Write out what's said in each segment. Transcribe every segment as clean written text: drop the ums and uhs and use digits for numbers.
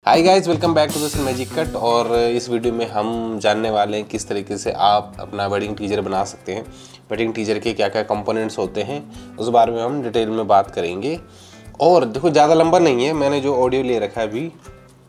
Hi guys, welcome back to this magic cut. और इस video में हम जानने वाले हैं किस तरीके से आप अपना वेडिंग टीजर बना सकते हैं। वेडिंग टीजर के क्या क्या कंपोनेंट्स होते हैं उस बारे में हम डिटेल में बात करेंगे। और देखो, ज़्यादा लंबा नहीं है, मैंने जो ऑडियो ले रखा है अभी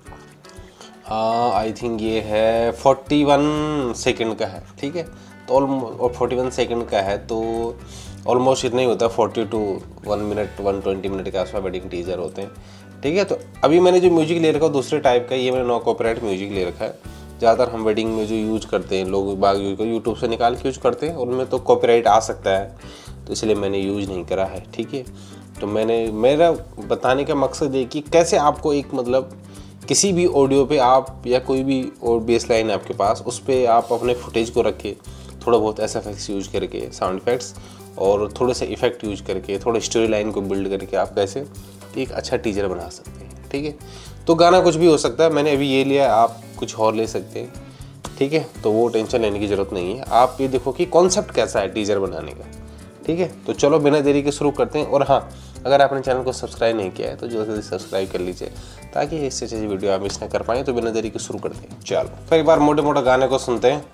आई थिंक ये है 41 सेकंड का है, ठीक है। तो और 41 सेकंड का है तो ऑलमोस्ट इतना ही होता है, 40 to 1 मिनट 120 मिनट के आसपास वेडिंग टीजर होते हैं, ठीक है। तो अभी मैंने जो म्यूजिक ले रखा है दूसरे टाइप का, ये मैंने नो कॉपीराइट म्यूजिक ले रखा है। ज़्यादातर हम वेडिंग में जो यूज करते हैं लोग बाग यूट्यूब से निकाल के यूज करते हैं, उनमें तो कॉपीराइट आ सकता है, तो इसलिए मैंने यूज नहीं करा है, ठीक है। तो मेरा बताने का मकसद ये कि कैसे आपको एक मतलब किसी भी ऑडियो पे आप या कोई भी और बेस लाइन है आपके पास, उस पर आप अपने फुटेज को रख के थोड़ा बहुत एसएफएक्स यूज करके, साउंड इफेक्ट्स और थोड़े से इफेक्ट यूज करके, थोड़ा स्टोरी लाइन को बिल्ड करके आप कैसे एक अच्छा टीजर बना सकते हैं, ठीक है। तो गाना कुछ भी हो सकता है, मैंने अभी ये लिया, आप कुछ और ले सकते हैं, ठीक है। तो वो टेंशन लेने की ज़रूरत नहीं है। आप ये देखो कि कॉन्सेप्ट कैसा है टीजर बनाने का, ठीक है। तो चलो बिना देरी के शुरू करते हैं। और हाँ, अगर आपने चैनल को सब्सक्राइब नहीं किया है तो जल्दी से सब्सक्राइब कर लीजिए, ताकि इससे अच्छी वीडियो आप मिस ना कर पाएँ। तो बिना देरी के शुरू करते हैं। चलो फिर एक बार मोटे मोटे गाने को सुनते हैं।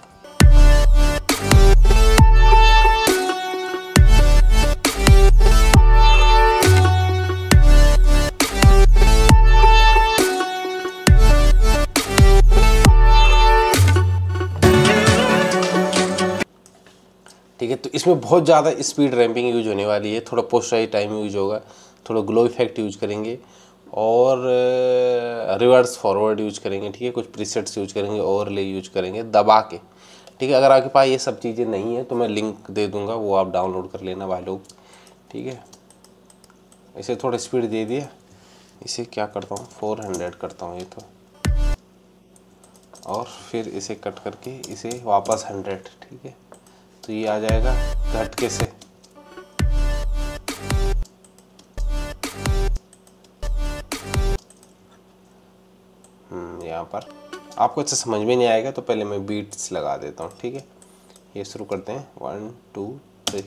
ठीक है, तो इसमें बहुत ज़्यादा स्पीड रैंपिंग यूज होने वाली है, थोड़ा पोस्ट राइज टाइम यूज होगा, थोड़ा ग्लो इफेक्ट यूज करेंगे और रिवर्स फॉरवर्ड यूज करेंगे, ठीक है। कुछ प्रीसेट्स यूज करेंगे, ओवरले यूज करेंगे दबा के, ठीक है। अगर आपके पास ये सब चीज़ें नहीं है तो मैं लिंक दे दूंगा, वो आप डाउनलोड कर लेना भाई लोग, ठीक है। इसे थोड़ा स्पीड दे दिया, इसे क्या करता हूँ 400 करता हूँ ये तो, और फिर इसे कट करके इसे वापस 100, ठीक है। तो ये आ जाएगा झटके से। यहाँ पर आपको अच्छा समझ में नहीं आएगा, तो पहले मैं बीट्स लगा देता हूँ, ठीक है। ये शुरू करते हैं 1 2 3,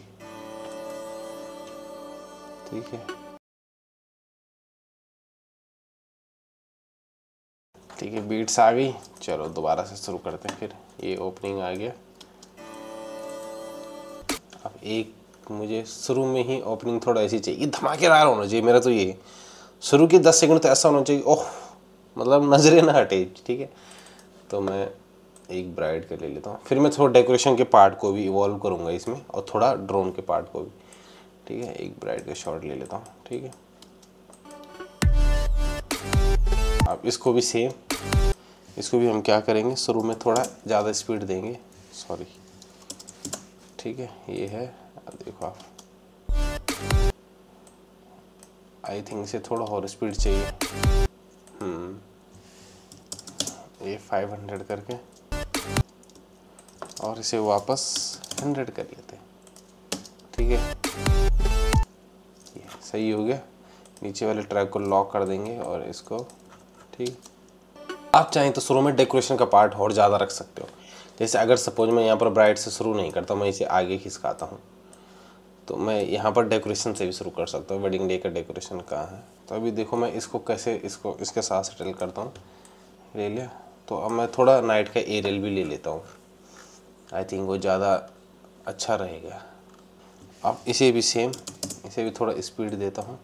ठीक है, ठीक है। बीट्स आ गई, चलो दोबारा से शुरू करते हैं। फिर ये ओपनिंग आ गया। अब एक मुझे शुरू में ही ओपनिंग थोड़ा ऐसी चाहिए, धमाकेदार होना चाहिए मेरा। तो ये शुरू के 10 सेकंड तो ऐसा होना चाहिए, ओह मतलब नजरे ना हटे, ठीक है। तो मैं एक ब्राइड का ले लेता हूँ, फिर मैं थोड़ा डेकोरेशन के पार्ट को भी इवॉल्व करूँगा इसमें, और थोड़ा ड्रोन के पार्ट को भी, ठीक है। एक ब्राइड का शॉट ले लेता हूँ, ठीक है। अब इसको भी सेम, इसको भी हम क्या करेंगे, शुरू में थोड़ा ज़्यादा स्पीड देंगे, सॉरी, ठीक है। ये है, देखो आप, आई थिंक इसे थोड़ा और स्पीड चाहिए। ये 500 करके और इसे वापस 100 कर लेते हैं, ठीक है। ये सही हो गया। नीचे वाले ट्रैक को लॉक कर देंगे और इसको, ठीक। आप चाहें तो शुरू में डेकोरेशन का पार्ट और ज़्यादा रख सकते हो। जैसे अगर सपोज मैं यहाँ पर ब्राइड से शुरू नहीं करता, मैं इसे आगे खिसकाता हूँ, तो मैं यहाँ पर डेकोरेशन से भी शुरू कर सकता हूँ। वेडिंग डे का डेकोरेशन कहाँ है, तो अभी देखो मैं इसको कैसे इसको इसके साथ सेटल करता हूँ। ले लिया, तो अब मैं थोड़ा नाइट का एरियल भी ले लेता हूँ, आई थिंक वो ज़्यादा अच्छा रहेगा। अब इसे भी सेम, इसे भी थोड़ा स्पीड देता हूँ,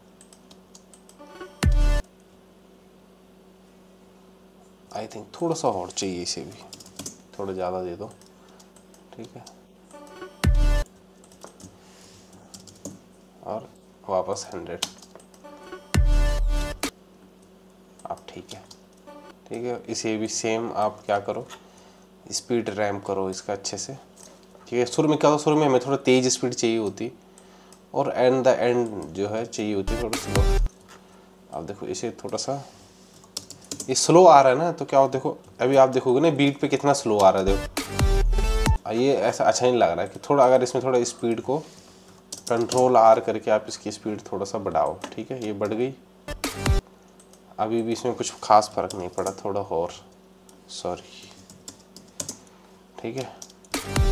आई थिंक थोड़ा सा और चाहिए, इसे भी थोड़ा ज़्यादा दे दो, ठीक है। और वापस 100, अब ठीक है, ठीक है। इसे भी सेम आप क्या करो, स्पीड रैम्प करो इसका अच्छे से, ठीक है। शुरू में क्या होता, शुरू में हमें थोड़ा तेज़ स्पीड चाहिए होती, और एंड द एंड जो है चाहिए होती थोड़ा स्लो। अब देखो इसे थोड़ा सा, ये स्लो आ रहा है ना, तो क्या हो, देखो अभी आप देखोगे ना बीट पे कितना स्लो आ रहा है, देखो ये ऐसा अच्छा नहीं लग रहा है। कि थोड़ा अगर इसमें थोड़ा स्पीड को कंट्रोल आर करके आप इसकी स्पीड थोड़ा सा बढ़ाओ, ठीक है। ये बढ़ गई, अभी भी इसमें कुछ खास फर्क नहीं पड़ा, थोड़ा और, सॉरी, ठीक है।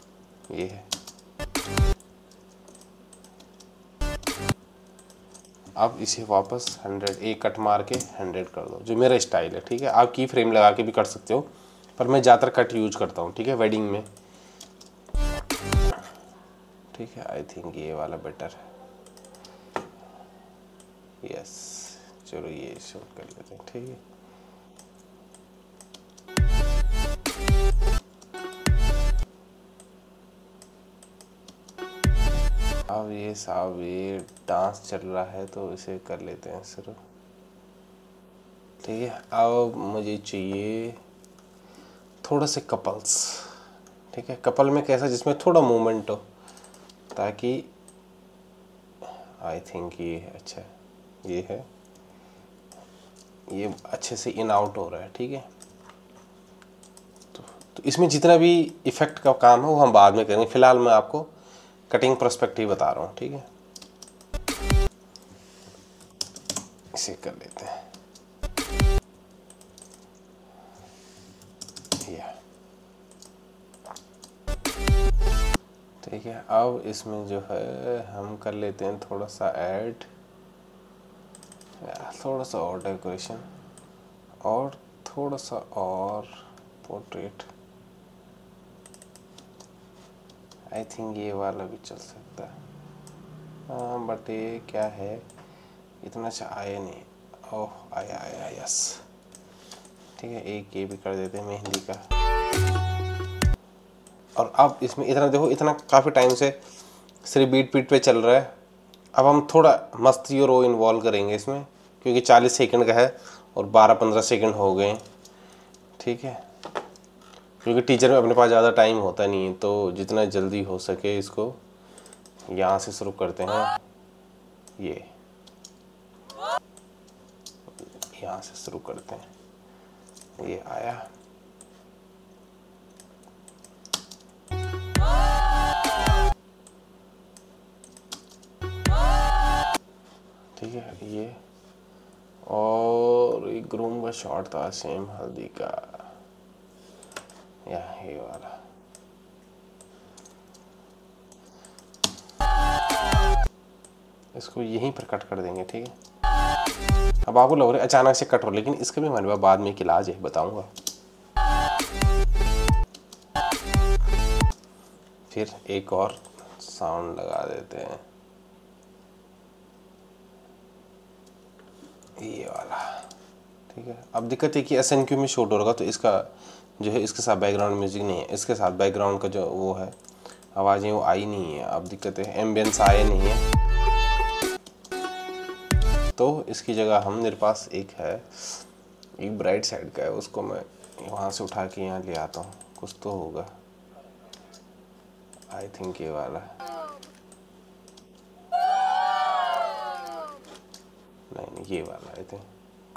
ये है, अब इसे वापस 100 एक कट मार के 100 कर दो, जो मेरा स्टाइल है। ठीक है, आप की फ्रेम लगा के भी कर सकते हो, पर मैं ज़्यादातर कट यूज करता हूँ। ठीक है, वेडिंग में। ठीक है, आई थिंक ये वाला बेटर है। यस, चलो ये शूट कर लेते हैं। ठीक है, अब ये साहब ये डांस चल रहा है तो इसे कर लेते हैं शुरू। ठीक है, अब मुझे चाहिए थोड़ा से कपल्स। ठीक है, कपल में कैसा, जिसमें थोड़ा मूवमेंट हो, ताकि आई थिंक ये अच्छा है, ये है, ये अच्छे से इन आउट हो रहा है। ठीक है, तो इसमें जितना भी इफ़ेक्ट का काम है वो हम बाद में करेंगे। फिलहाल मैं आपको कटिंग पर्सपेक्टिव बता रहा हूँ। ठीक है, इसे कर लेते हैं। ठीक है, अब इसमें जो है हम कर लेते हैं थोड़ा सा ऐड, थोड़ा सा और डेकोरेशन, और थोड़ा सा और पोर्ट्रेट। आई थिंक ये वाला भी चल सकता है। हाँ, बट ये क्या है, इतना अच्छा आया नहीं। ओह, आया आया, यस। ठीक है, एक ये भी कर देते हैं मेहंदी का। और अब इसमें इतना देखो, इतना काफ़ी टाइम से सिर्फ बीट पीट पे चल रहा है। अब हम थोड़ा मस्ती और वो इन्वॉल्व करेंगे इसमें, क्योंकि 40 सेकंड का है और 12-15 सेकंड हो गए। ठीक है, क्योंकि टीचर में अपने पास ज़्यादा टाइम होता नहीं है, तो जितना जल्दी हो सके इसको यहाँ से शुरू करते हैं। ये यहाँ से शुरू करते हैं। ये आया, ठीक है, ये और एक ग्रूम का शॉट था सेम हल्दी का, या ये वाला। इसको यहीं पर कट कर देंगे। ठीक है, अब आपको लग रहा है अचानक से कट हो, लेकिन इसका भी हमारे पास बाद में एक इलाज है, बताऊंगा। फिर एक और साउंड लगा देते हैं, ये वाला। ठीक है, अब दिक्कत है कि SNQ में शूट हो रहा, तो इसका जो है इसके साथ बैकग्राउंड म्यूजिक नहीं है, इसके साथ बैकग्राउंड का जो वो है आवाज़ें वो आई नहीं है। अब दिक्कत है एम्बियंस आए नहीं है, तो इसकी जगह हम, मेरे पास एक है, एक ब्राइट साइड का है, उसको मैं वहाँ से उठा के यहाँ ले आता हूँ, कुछ तो होगा। आई थिंक ये वाला, नहीं ये वाला आई थिंक।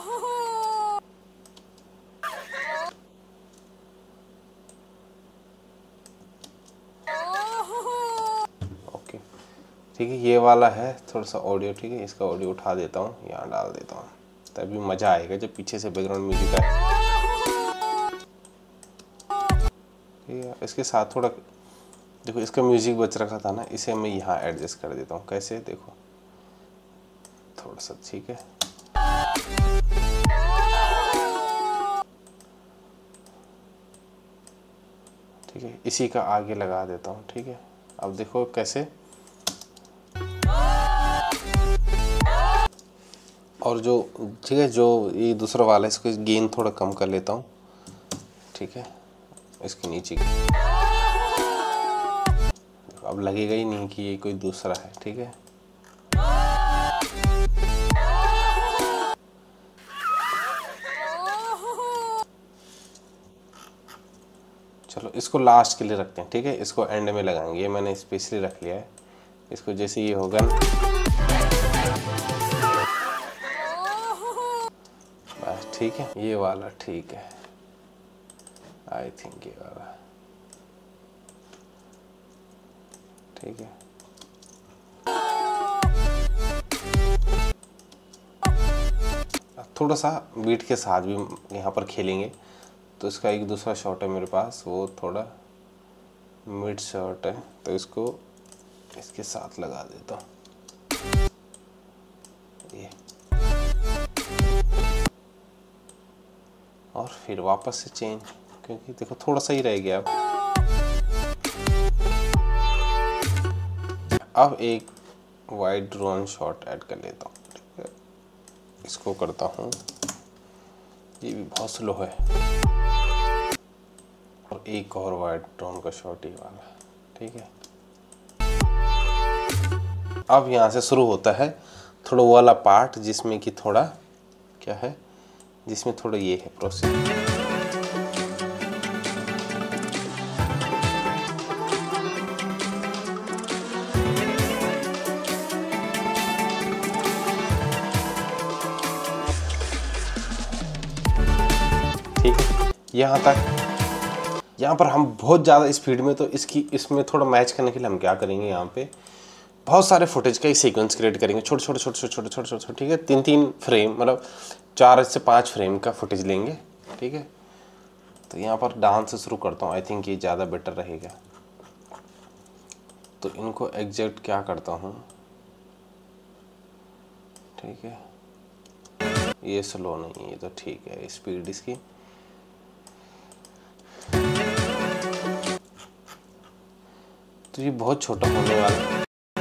ओके, ठीक है, ये वाला है थोड़ा सा ऑडियो। ठीक है, इसका ऑडियो उठा देता हूँ, यहाँ डाल देता हूँ, तभी मज़ा आएगा जब पीछे से बैकग्राउंड म्यूजिक आए। ठीक है, इसके साथ थोड़ा देखो, इसका म्यूजिक बच रखा था ना, इसे मैं यहाँ एडजस्ट कर देता हूँ। कैसे, देखो थोड़ा सा। ठीक है, ठीक है, इसी का आगे लगा देता हूँ। ठीक है, अब देखो कैसे, और जो, ठीक है, जो ये दूसरा वाला है, इसको गेन थोड़ा कम कर लेता हूँ। ठीक है, इसके नीचे अब लगेगा ही नहीं कि ये कोई दूसरा है। ठीक है, चलो इसको लास्ट के लिए रखते हैं। ठीक है, इसको एंड में लगाएंगे, ये मैंने स्पेशली रख लिया है। इसको जैसे ये होगा ना, बस ठीक है, ये वाला ठीक है। आई थिंक ये वाला ठीक है। थोड़ा सा बीट के साथ भी यहाँ पर खेलेंगे, तो इसका एक दूसरा शॉट है मेरे पास, वो थोड़ा मिड शॉट है, तो इसको इसके साथ लगा देता हूँ। दिए और फिर वापस से चेंज, क्योंकि देखो थोड़ा सा ही रह गया। अब एक वाइड ड्रोन शॉट ऐड कर लेता हूँ, ठीक है। इसको करता हूँ, ये भी बहुत स्लो है। और एक और वाइड ड्रोन का शॉट ही वाला, ठीक है। अब यहाँ से शुरू होता है थोड़ा वो वाला पार्ट जिसमें कि थोड़ा क्या है, जिसमें थोड़ा ये है प्रोसेस। ठीक है, यहाँ तक। यहाँ पर हम बहुत ज़्यादा स्पीड में, तो इसमें थोड़ा मैच करने के लिए हम क्या करेंगे, यहाँ पे बहुत सारे फुटेज का एक सीक्वेंस क्रिएट करेंगे, छोटे छोटे, ठीक है। 3-3 फ्रेम, मतलब 4 से 5 फ्रेम का फुटेज लेंगे, ठीक है। तो यहाँ पर डांस से शुरू करता हूँ, आई थिंक ये ज़्यादा बेटर रहेगा। तो इनको एग्जैक्ट क्या करता हूँ, ठीक है। ये स्लो नहीं है, ये तो ठीक है स्पीड इसकी। तो ये बहुत छोटा होने वाला है।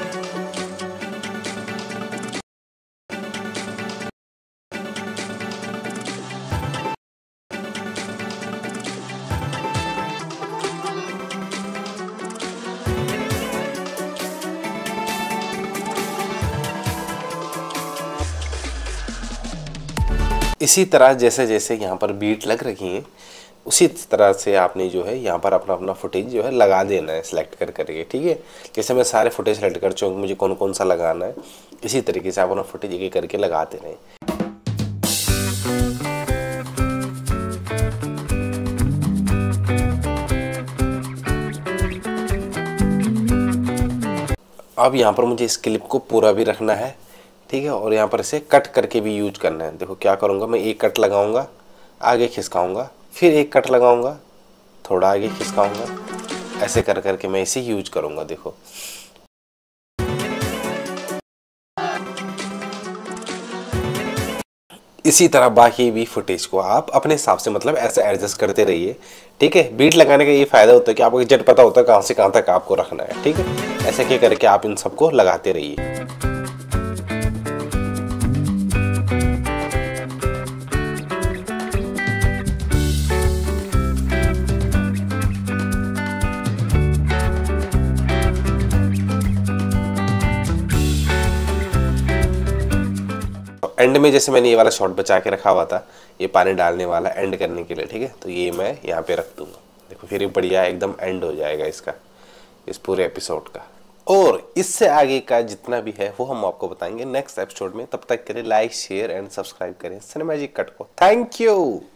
इसी तरह जैसे जैसे यहाँ पर बीट लग रही है, उसी तरह से आपने जो है यहाँ पर अपना अपना फुटेज जो है लगा देना है, सिलेक्ट कर करके, ठीक है। जैसे मैं सारे फुटेज सेलेक्ट कर चुका हूँ, मुझे कौन कौन सा लगाना है, इसी तरीके से आप अपना फुटेज एक एक करके लगाते रहें। अब यहाँ पर मुझे इस क्लिप को पूरा भी रखना है, ठीक है। और यहाँ पर इसे कट करके भी यूज करना है। देखो क्या करूँगा, मैं एक कट लगाऊंगा, आगे खिसकाऊंगा, फिर एक कट लगाऊंगा, थोड़ा आगे खिसकाऊंगा, ऐसे कर करके मैं इसे यूज करूँगा। देखो इसी तरह बाकी भी फुटेज को आप अपने हिसाब से मतलब ऐसे एडजस्ट करते रहिए, ठीक है। बीट लगाने का ये फायदा होता है कि आपको एग्जैक्ट पता होता है कहाँ से कहाँ तक आपको रखना है, ठीक है। ऐसे क्या करके आप इन सबको लगाते रहिए। एंड में जैसे मैंने ये वाला शॉट बचा के रखा हुआ था, ये पानी डालने वाला एंड करने के लिए, ठीक है। तो ये मैं यहाँ पे रख दूंगा। देखो फिर ये बढ़िया एकदम एंड हो जाएगा इसका, इस पूरे एपिसोड का। और इससे आगे का जितना भी है वो हम आपको बताएंगे नेक्स्ट एपिसोड में। तब तक के लिए लाइक शेयर एंड सब्सक्राइब करें सिनेमैजिक कट को। Thank you.